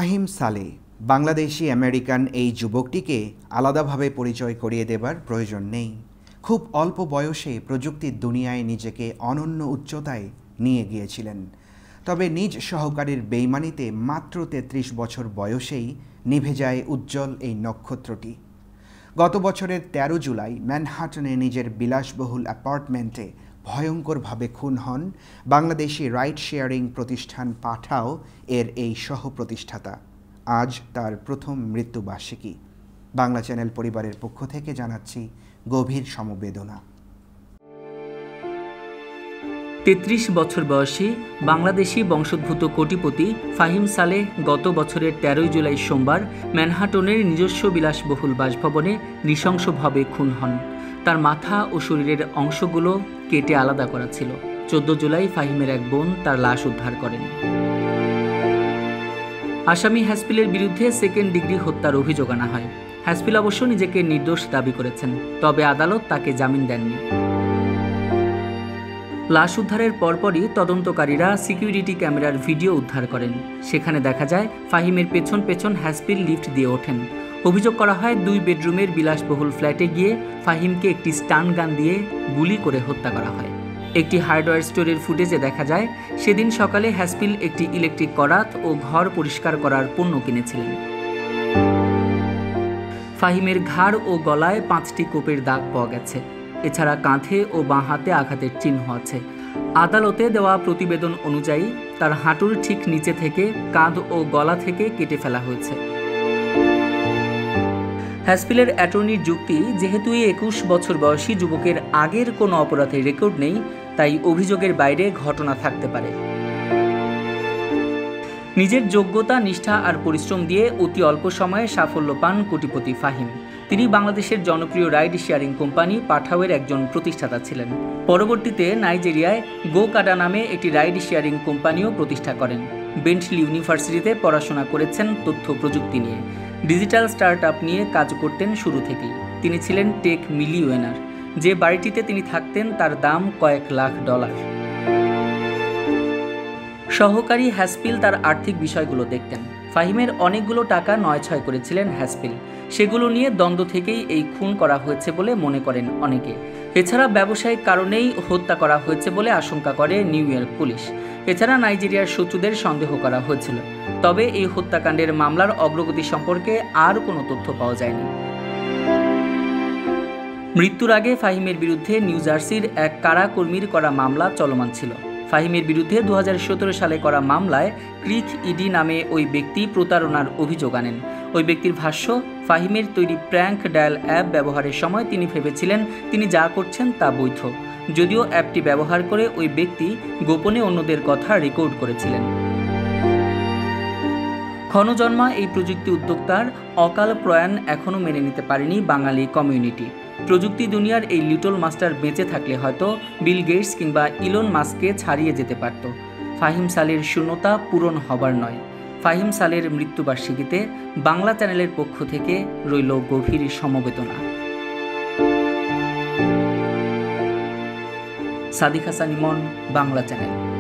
Fahim Saleh Bangladeshi American এই যুবকটিকে আলাদাভাবে পরিচয় করিয়ে দেবার প্রয়োজন নেই। খুব অল্প বয়সে প্রযুক্তির দুনিয়ায় নিজেকে অনন্য উচ্চতায় নিয়ে গিয়েছিলেন। তবে নিজ সহকারীর বেইমানিতে মাত্র ৩৩ বছর বয়সেই নিভে যায় উজ্জ্বল এই নক্ষত্রটি। গত বছরের ১৩ জুলাই ম্যানহাটনে নিজের বিলাসবহুল অ্যাপার্টমেন্টে ভয়ঙ্করভাবে খুন হন বাংলাদেশি রাইড শেয়ারিং প্রতিষ্ঠান পাঠাও এর এই সহ-প্রতিষ্ঠাতা। আজ তার প্রথম মৃত্যুবার্ষিকী। বাংলা চ্যানেল পরিবারের পক্ষ থেকে জানাচ্ছি গভীর সমবেদনা। ৩৩ বছর বয়সী বাংলাদেশি বংশোদ্ভূত কোটিপতি ফাহিম সালেহ গত বছরের ১৩ জুলাই সোমবার ম্যানহাটনের নিজস্ব বিলাসবহুল বাসভবনে নৃশংসভাবে খুন হন। তার মাথা ও শরীরের অংশগুলো কেটে আলাদা করা ছিল। ১৪ জুলাই ফাহিমের এক বোন তার লাশ উদ্ধার করেন। আসামি হ্যাসপিলের বিরুদ্ধে সেকেন্ড ডিগ্রি হত্যার অভিযোগ আনা হয়। হ্যাসপিল অবশ্য নিজেকে নির্দোষ দাবি করেছেন, তবে আদালত তাকে জামিন দেননি। লাশ উদ্ধারের পরপরই তদন্তকারীরা সিকিউরিটি ক্যামেরার ভিডিও উদ্ধার করেন। সেখানে দেখা যায় ফাহিমের পেছন পেছন হ্যাসপিল লিফট দিয়ে ওঠেন। অভিযোগ করা হয় ২ বেডরুমের বিলাসবহুল ফ্ল্যাটে গিয়ে ফাহিমকে একটি স্টান গান দিয়ে গুলি করে হত্যা করা হয়। একটি হার্ডওয়্যার স্টোরের ফুটেজে দেখা যায় সেদিন সকালে হ্যাসপিল একটি ইলেকট্রিক করাত ও ঘর পরিষ্কার করার পণ্য কিনেছিলেন। ফাহিমের ঘাড় ও গলায় ৫টি কোপের দাগ পাওয়া গেছে। এছাড়া কাঁধে ও বাঁ হাতে আঘাতের চিহ্ন আছে। আদালতে দেওয়া প্রতিবেদন অনুযায়ী তার হাঁটুর ঠিক নিচে থেকে কাঁধ ও গলা থেকে কেটে ফেলা হয়েছে। হ্যাসপিলের অ্যাটর্নির যুক্তি, যেহেতু এই ২১ বছর বয়সী যুবকের আগের কোনো অপরাধের রেকর্ড নেই, তাই অভিযোগের বাইরে ঘটনা থাকতে পারে। নিজের যোগ্যতা, নিষ্ঠা আর পরিশ্রম দিয়ে অতি অল্প সময়ে সাফল্য পান কোটিপতি ফাহিম। তিনি বাংলাদেশের জনপ্রিয় রাইড শেয়ারিং কোম্পানি পাঠাওয়ের একজন প্রতিষ্ঠাতা ছিলেন। পরবর্তীতে নাইজেরিয়ায় গোকাডা নামে একটি রাইড শেয়ারিং কোম্পানিও প্রতিষ্ঠা করেন। বেন্টলি ইউনিভার্সিটিতে পড়াশোনা করেছেন তথ্য প্রযুক্তি নিয়ে। ডিজিটাল স্টার্টআপ নিয়ে কাজ করতেন শুরু থেকেই। তিনি ছিলেন টেক মিলিয়নার। যে বাড়িটিতে তিনি থাকতেন তার দাম কয়েক লাখ ডলার। সহকারী হ্যাসপিল তার আর্থিক বিষয়গুলো দেখতেন। ফাহিমের অনেকগুলো টাকা নয়ছয় করেছিলেন হ্যাসপিল। সেগুলো নিয়ে দ্বন্দ্ব থেকেই এই খুন করা হয়েছে বলে মনে করেন অনেকে। এছাড়া ব্যবসায়িক কারণেই হত্যা করা হয়েছে বলে আশঙ্কা করে নিউ ইয়র্ক পুলিশ। এছাড়া নাইজেরিয়ার শত্রুদের সন্দেহ করা হয়েছিল। তবে এই হত্যাকাণ্ডের মামলার অগ্রগতি সম্পর্কে আর কোনো তথ্য পাওয়া যায়নি। মৃত্যুর আগে ফাহিমের বিরুদ্ধে নিউ জার্সির এক কারা কর্মীর করা মামলা চলমান ছিল। ফাহিমের বিরুদ্ধে ২০১৭ সালে করা মামলায় ক্রিক ইডি নামে ওই ব্যক্তি প্রতারণার অভিযোগ আনেন। ওই ব্যক্তির ভাষ্য, ফাহিমের তৈরি প্র্যাঙ্ক ডায়াল অ্যাপ ব্যবহারের সময় তিনি ভেবেছিলেন তিনি যা করছেন তা বৈধ, যদিও অ্যাপটি ব্যবহার করে ওই ব্যক্তি গোপনে অন্যদের কথা রেকর্ড করেছিলেন। ক্ষণজন্মা এই প্রযুক্তি উদ্যোক্তার অকাল প্রয়াণ এখনও মেনে নিতে পারেনি বাঙালি কমিউনিটি। প্রযুক্তি দুনিয়ার এই লিটল মাস্টার বেঁচে থাকলে হয়তো বিল গেটস কিংবা ইলন মাস্ককে ছাড়িয়ে যেতে পারত। ফাহিম সালের শূন্যতা পূরণ হবার নয়। ফাহিম সালের মৃত্যুবার্ষিকীতে বাংলা চ্যানেলের পক্ষ থেকে রইল গভীর সমবেদনা। সাদিক হাসান ইমন, বাংলা চ্যানেল।